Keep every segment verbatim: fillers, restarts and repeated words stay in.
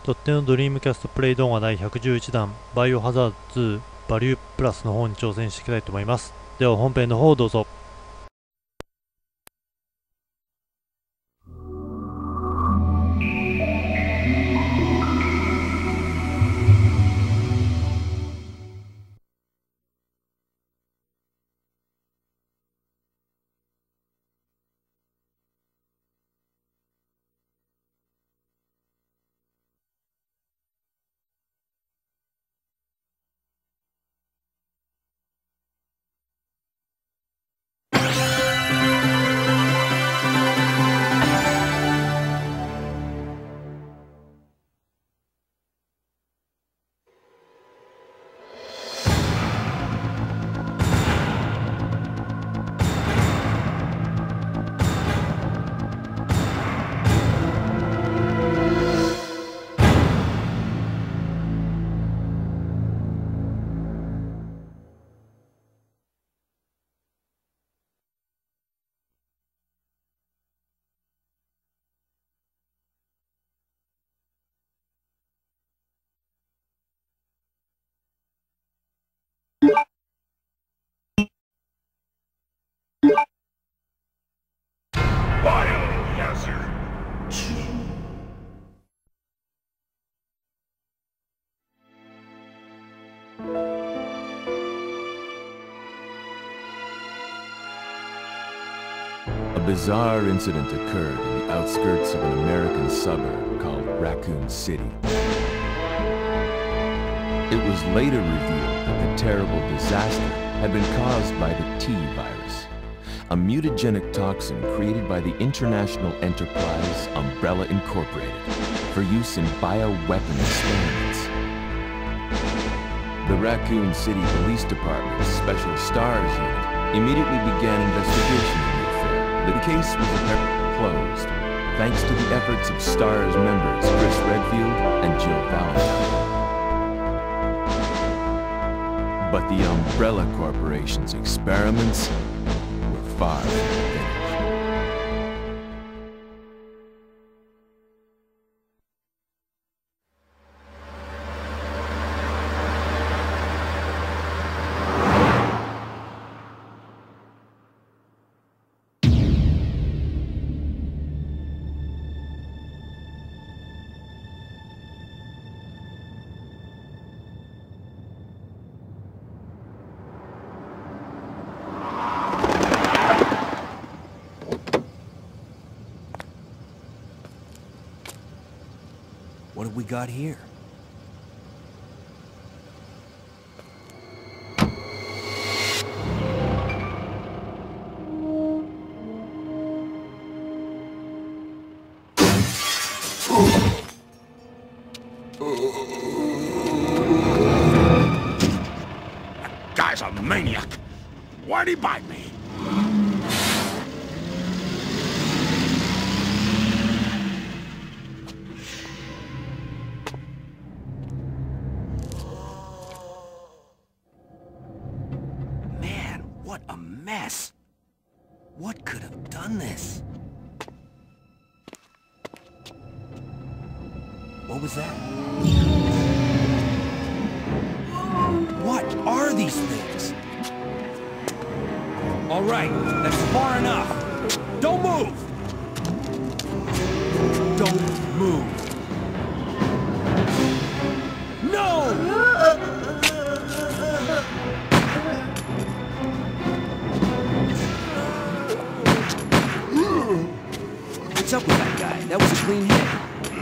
とってのドリームキャストプレイ動画だいひゃくじゅういちだんバイオハザードツーバリュープラスの方に挑戦していきたいと思います。では本編の方をどうぞ。 A bizarre incident occurred in the outskirts of an American suburb called Raccoon City. It was later revealed that the terrible disaster had been caused by the T virus, a mutagenic toxin created by the international enterprise Umbrella Incorporated for use in bioweapon experiments. The Raccoon City Police Department's Special Stars Unit immediately began investigation in the affair. The case was apparently closed, thanks to the efforts of STARS members Chris Redfield and Jill Valentine. But the Umbrella Corporation's experiments were far from finished. What have we got here? That guy's a maniac. Why'd he bite me? What a mess! What could have done this? What was that? What are these things? All right, that's far enough. Don't move! Don't move! No! What's up with that guy? That was a clean hit.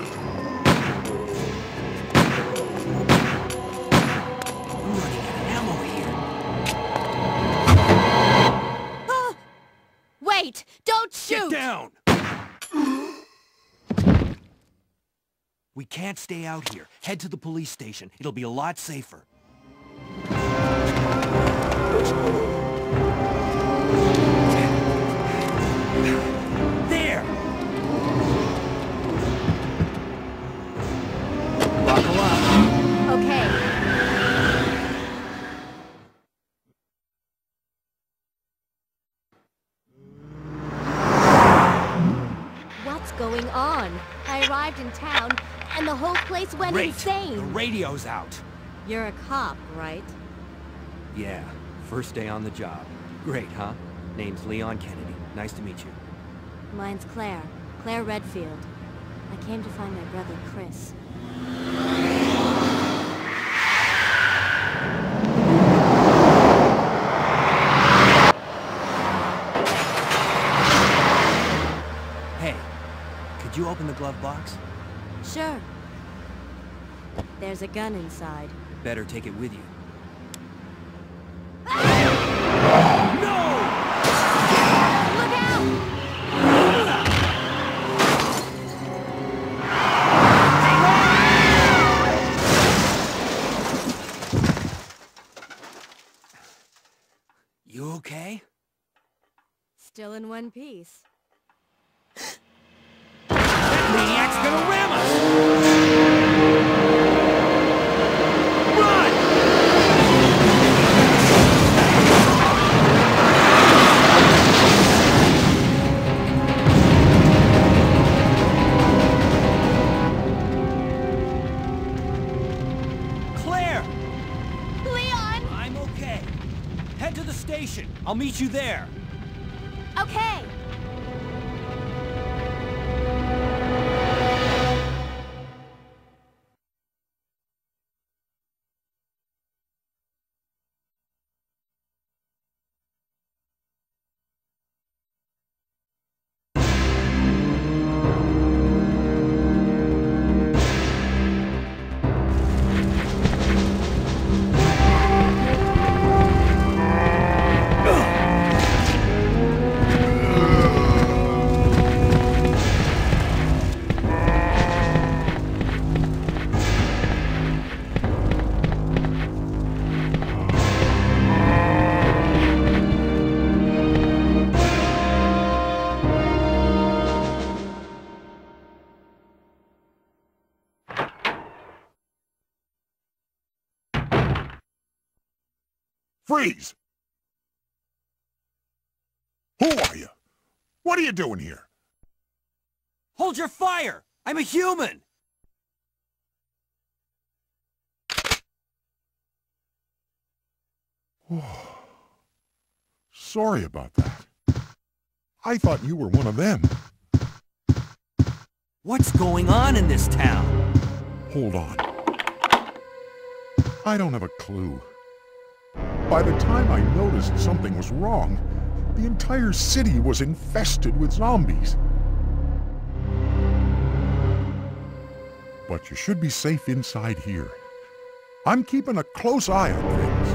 I'm running out of ammo here. Ah! Wait! Don't shoot! Get down! We can't stay out here. Head to the police station. It'll be a lot safer. Going on. I arrived arrived in town, and the whole place went Great. insane. The radio's out. You're a cop, right? Yeah, first day on the job. Great, huh? Name's Leon Kennedy. Nice to meet you. Mine's Claire. Claire Redfield. I came to find my brother, Chris. Hey, could you open the glove box? Sure. There's a gun inside. Better take it with you. Look out! You okay? Still in one piece. That maniac's gonna ram us! Run! Claire! Leon! I'm okay. Head to the station. I'll meet you there. Okay. Freeze! Who are you? What are you doing here? Hold your fire! I'm a human! Sorry about that. I thought you were one of them. What's going on in this town? Hold on. I don't have a clue. By the time I noticed something was wrong, the entire city was infested with zombies. But you should be safe inside here. I'm keeping a close eye on things.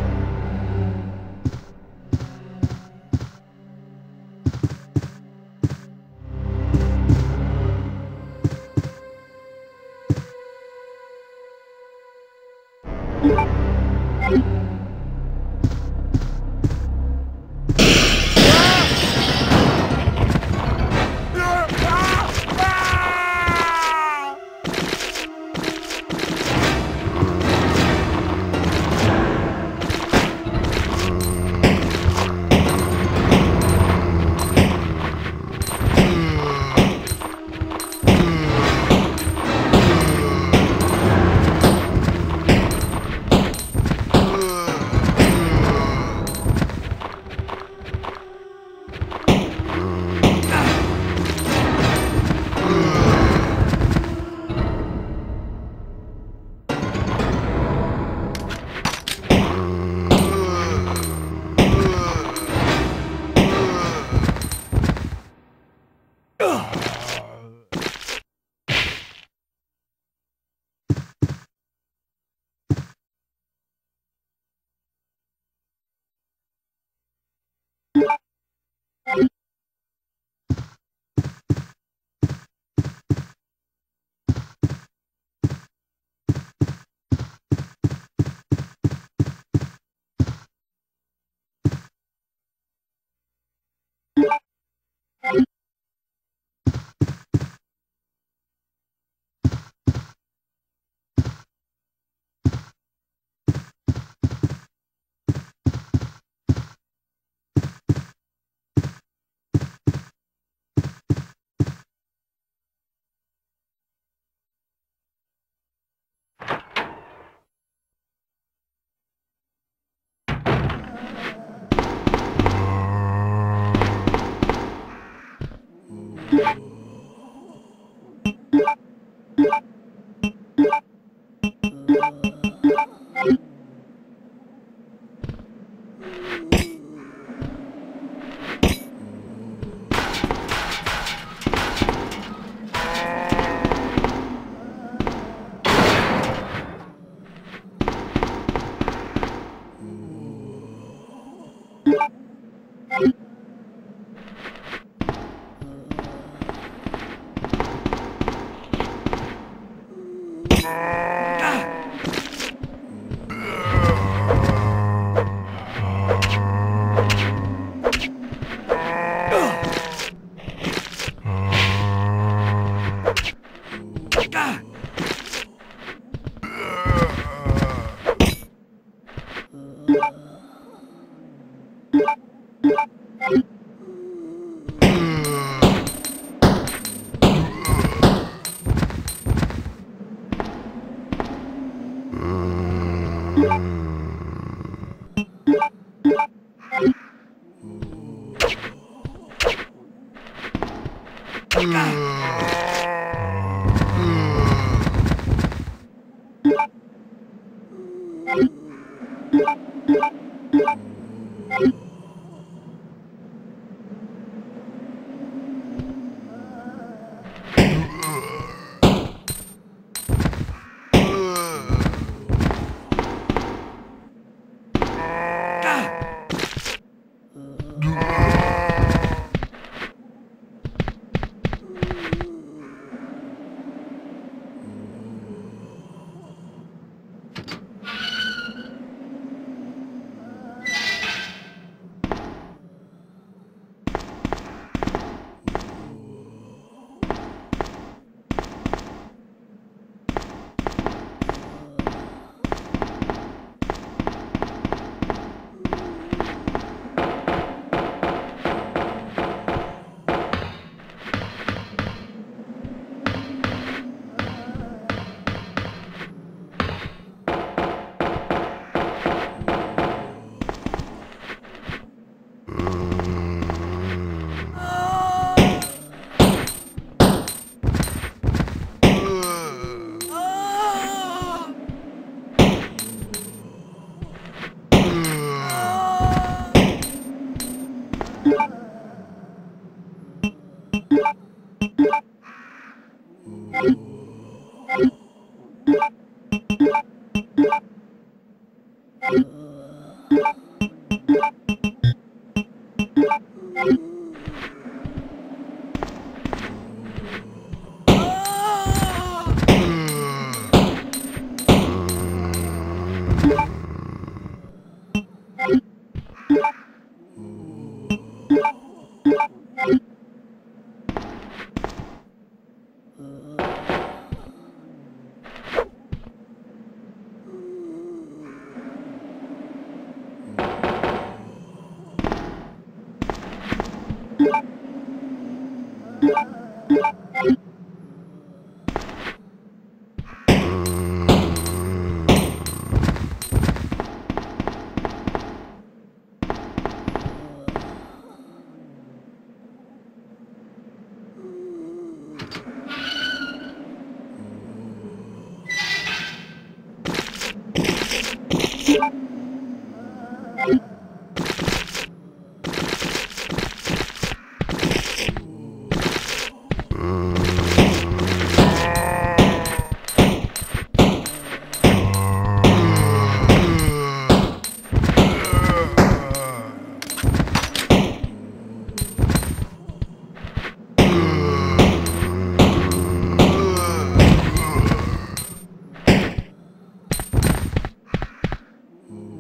Mm.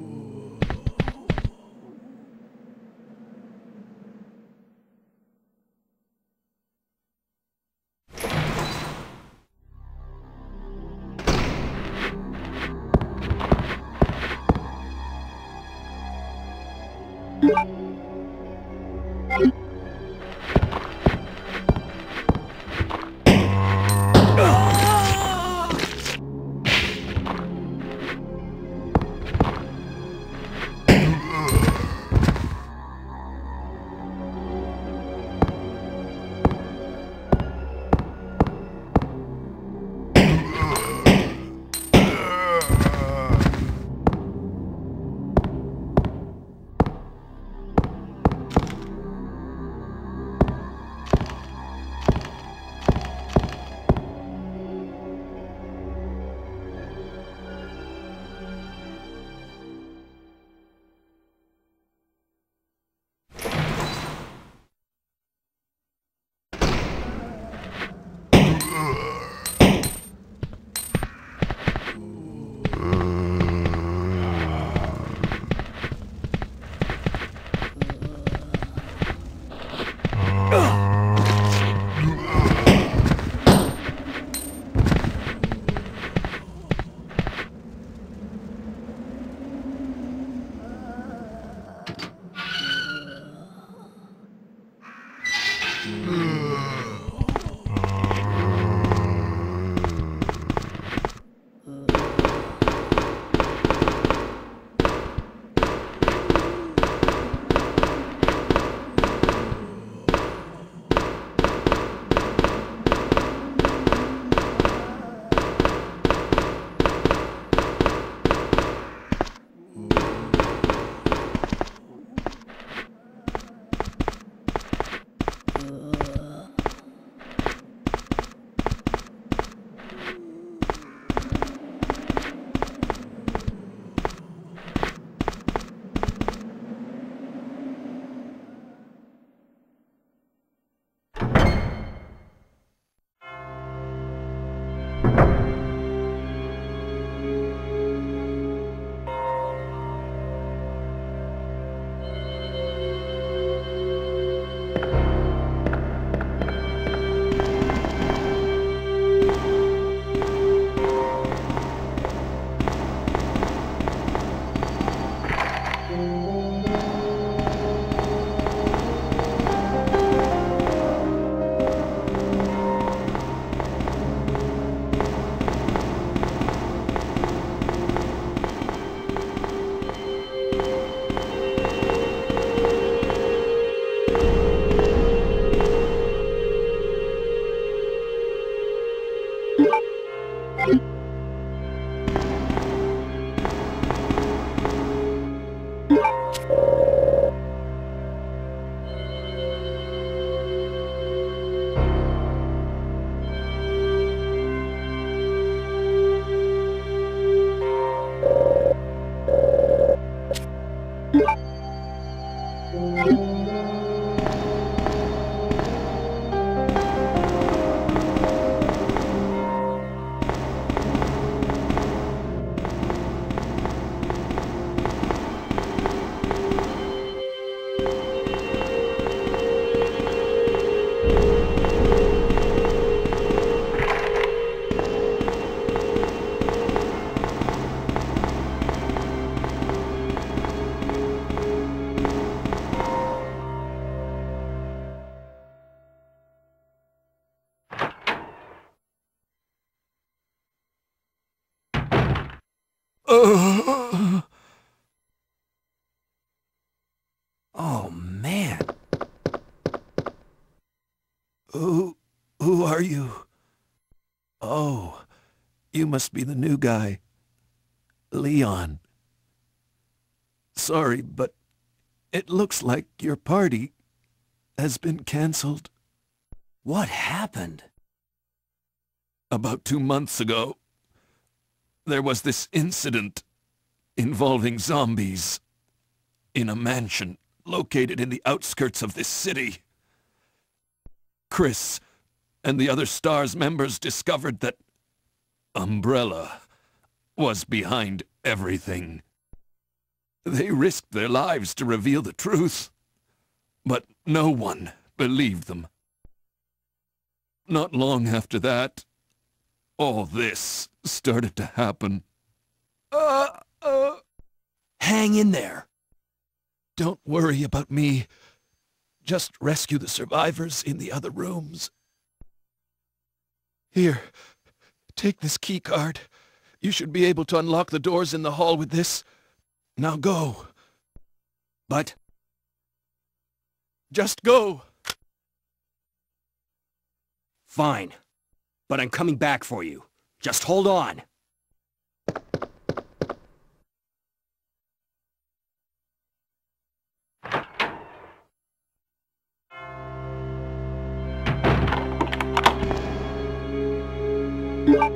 Uh, oh, man. Who... who are you? Oh, you must be the new guy. Leon. Sorry, but it looks like your party has been cancelled. What happened? About two months ago, there was this incident involving zombies in a mansion located in the outskirts of this city. Chris and the other STARS members discovered that Umbrella was behind everything. They risked their lives to reveal the truth, but no one believed them. Not long after that, all this started to happen. Uh, uh... Hang in there. Don't worry about me. Just rescue the survivors in the other rooms. Here, take this key card. You should be able to unlock the doors in the hall with this. Now go. But... just go. Fine. But I'm coming back for you. Just hold on. You